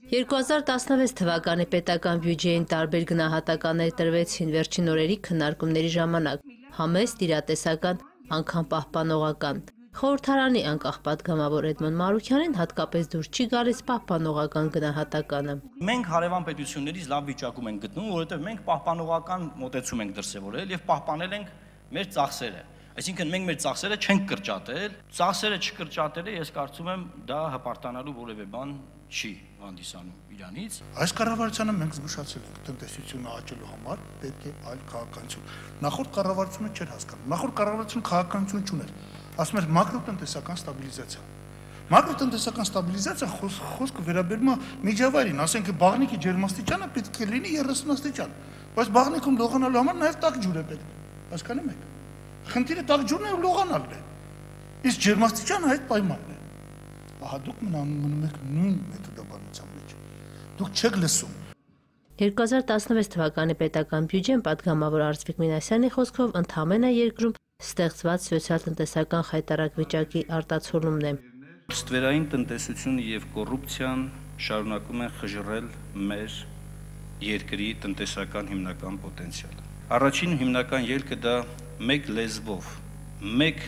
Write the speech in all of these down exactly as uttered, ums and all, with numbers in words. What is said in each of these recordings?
երկու հազար տասնվեց թվականի պետական բյուջեին տարբեր գնահատականներ տրվեցին վերջին օրերի քննարկումների ժամանակ, համեստ, իրատեսական, անգամ պահպանողական։ Խորհրդարանի անկախ պատգամավոր Էդմոն Մարուքյանին հատկապես դուր չի գալիս պահպանողական գնահատականը։ Մենք հարևան պետություններից լավ վիճակում ենք գտնում, որովհետև մենք պահպանողական մոտեցում ենք դրսևորել եւ պահպանել ենք մեր ծախսերը։ Այսինքն մենք մեր ծախսերը չենք կրճատել, ծախսերը չկրճատելը ես կարծում եմ դա հպարտանալու որևէ բան չի հանդիսանում իրանից։ Այս կառավարությանը մենք զգուշացել ենք տնտեսությունը աճելու համար պետք է այլ քաղաքականություն։ Նախորդ կառավարությունը չէր հասկանում։ Նախորդ կառավարությունը քաղաքականություն չուներ։ Ասում էր մակրոտնտեսական ստաբիլիզացիա։ Մակրոտնտեսական ստաբիլիզացիա խոսքը վերաբերում է միջավայրին, ասենք բաղնիկի ջերմաստիճանը պետք է լինի երեսուն աստիճան, բայց բաղնիկում լողանալու համար նաև տաք ջուր է պետք։ Հասկանում եք։ Խնդիրը տաք ջուրն է ու լողանալն է։ Իսկ ջերմաստիճանը այդ պայմանն է։ Ահա դուք մնում եք նույն մեթոդաբանության մեջ։ Դուք չեք լսում։ երկու հազար տասնվեց թվականի պետական բյուջեն պատգամավոր Արծվիկ Մինասյանի խոսքով ընդամենը երկրում ստեղծված սոցիալ-տնտեսական խայտառակ վիճակի արտացոլումն է։ Ստվերային տնտեսությունը եւ կոռուպցիան շարունակում են խժռել մեր երկրի տնտեսական հիմնական պոտենցիալը։ Առաջին հիմնական ելքը դա մեկ լեզվով, մեկ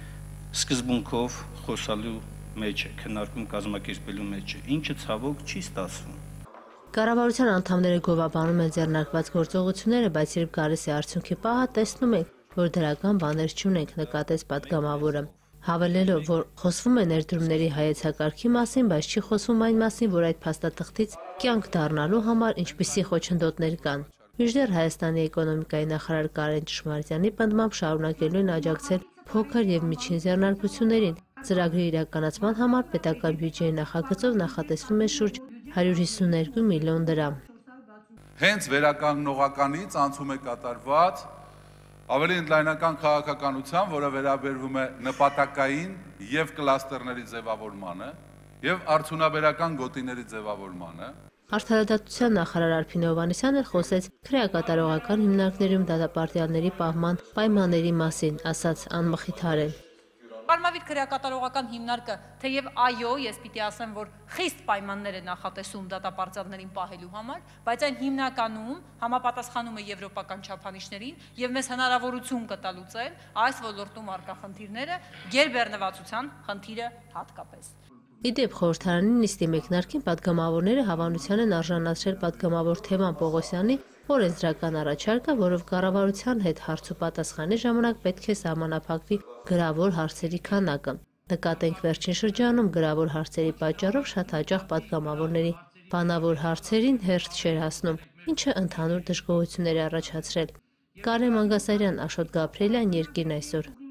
սկզբունքով խոսալու մեջ է, քննարկում կազմակերպելու մեջ է, ինչը ցավոք չի ստացվում։ Կառավարության անդամները գովաբանում են ձեռնարկված գործողությունները, բայց երբ գալիս է արդյունքի պահը, տեսնում ենք, որ դրական բաներ չունենք, նկատեց պատգամավորը, հավելելով, որ խոսվում է ներդրումների հայեցակարգի մասին, բայց չի խոսվում այն մասին, որ այդ փաստաթղթից կյանք դառնալու համար ինչպիսի խոչընդոտներ կան։ Մինչդեռ Հայաստանի էկոնոմիկայի նախարար Կարեն Ճշմարտյանի պնդմամբ շարունակելու են աջակցել փոքր եւ միջին ձեռնարկություններին։ Ծրագրի իրականացման համար պետական բյուջեի նախագծով նախատեսվում է շուրջ հարյուր հիսուներկու միլիոն դրամ։ Հենց վերականգնողականից անցում է կատարված ավելի ընդլայնական քաղաքականության, որը վերաբերվում է նպատակային եւ կլաստերների ձևավորմանը եւ արդյունաբերական գոտիների ձևավորմանը։ Արդարադատության նախարար Արփին Հովհաննիսյանը խոսեց քրեակատարողական հիմնարկներում դատապարտյալների պահման պայմանների մասին, ասաց անմխիթարեն։ Արմավիր քրեակատարողական հիմնարկը, թեև այո, ես պիտի ասեմ, որ խիստ պայմաններ է նախատեսում դատապարտյալներին պահելու համար, բայց այն հիմնականում համապատասխանում է եվրոպական չափանիշներին եւ մեզ հնարավորություն կտա լուծել այս ոլորտում առկա խնդիրները, գերբեռնվածության խնդիրը հատկապես։ Իդեպ խորհրդարանի նիստի մեկնարկին պատգամավորները հավանության են արժանացրել պատգամավոր Թևան Պողոսյանի օրենսդրական առաջարկը, որով կառավարության հետ հարց ու պատասխանի ժամանակ պետք է սահմանափակվի գրավոր հարցերի քանակը։ Նկատենք վերջին շրջանում գրավոր հարցերի պատճառով շատ հաճախ պատգամավորների բանավոր հարցերին հերթ չէր հասնում, ինչը ընդհանուր դժգոհություններ է առաջացրել։ Կարեն Մանգասարյան, Աշոտ Գաբրելյան, Երկիրն այսօր։